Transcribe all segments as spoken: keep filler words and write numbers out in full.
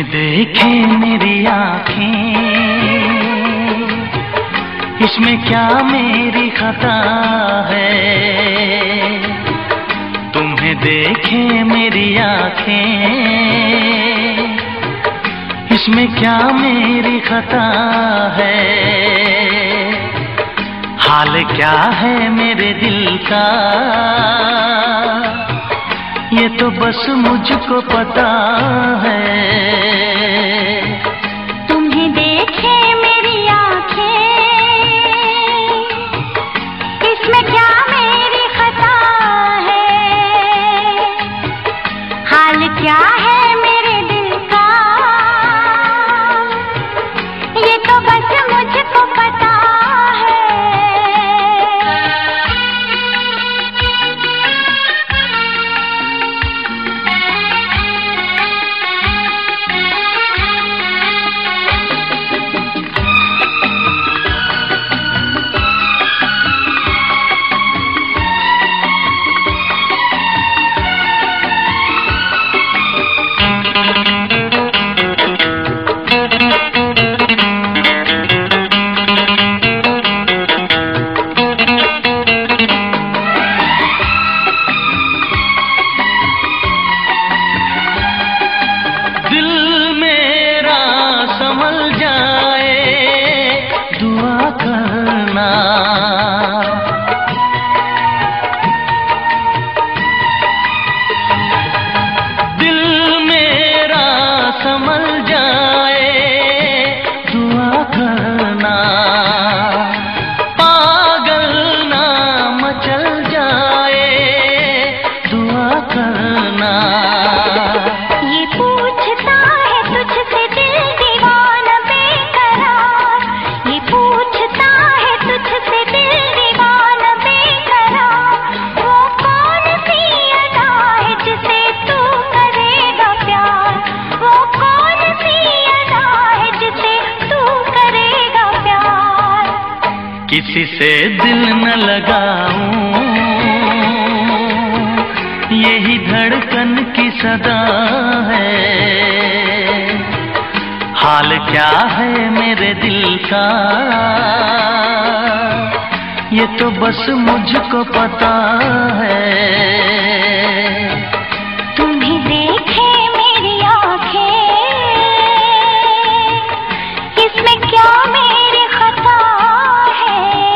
तुम्हें देखे मेरी आँखें, इसमें क्या मेरी खता है। तुम्हें देखे मेरी आँखें, इसमें क्या मेरी खता है। हाल क्या है मेरे दिल का, ये तो बस मुझको पता है। तुम्हें देखे मेरी आँखें, इसमें क्या मेरी खता है। हाल क्या है मेरे दिल का, ये तो बस मुझको पता है। किसी से दिल न लगाऊं, यही धड़कन की सदा है। हाल क्या है मेरे दिल का, ये तो बस मुझको पता है। तुम्हें देखे मेरी आँखें, इसमें क्या मेरी खता है।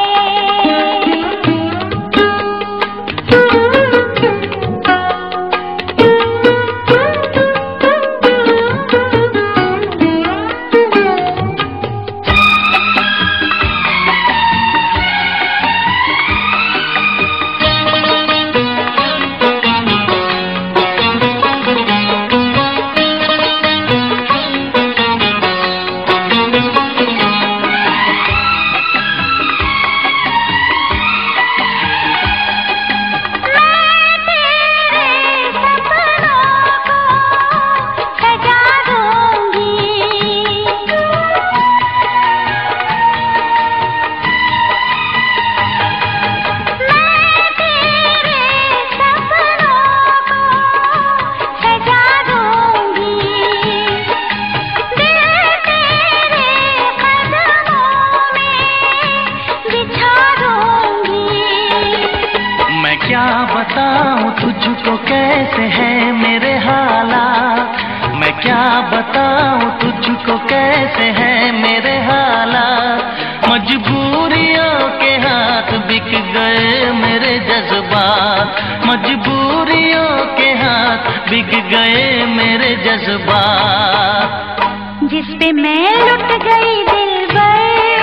क्या बताऊं तुझको कैसे है मेरे हालात, मैं क्या बताऊं तुझको कैसे है मेरे हालात। मजबूरियों के हाथ बिक गए मेरे जज्बात, मजबूरियों के हाथ बिक गए मेरे जज्बात। जिस पे मैं लुट गई दिलबर,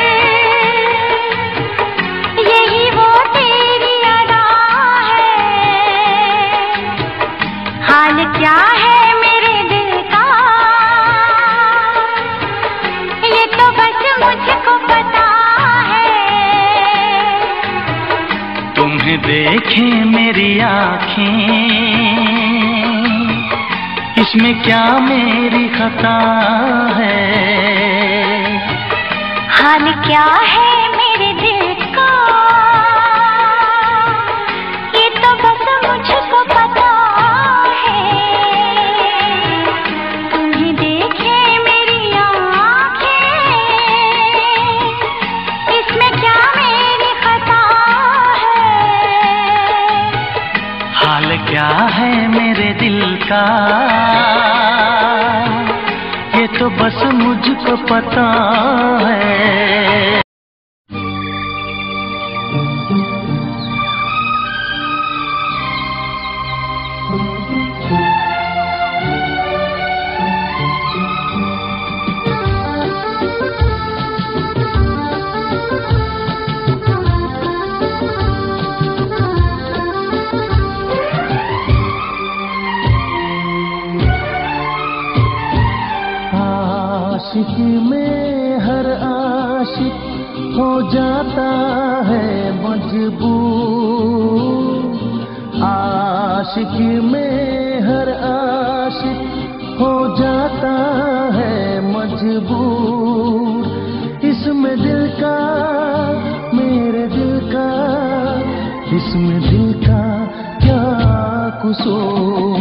यही वो तेरी अदा है। हाल क्या है मेरे दिल का, ये तो बस मुझको पता है। तुम्हें देखे मेरी आँखें, इसमें क्या मेरी खता है। हाल क्या है मेरे दिल का, ये तो बस मुझको पता है। तुम्हें देखे बस मुझको पता है। आशिकी में हर आशिक हो जाता है मजबूर, आशिकी में हर आशिक हो जाता है मजबूर। इसमें दिल का, मेरे दिल का, इसमें दिल का क्या कसूर।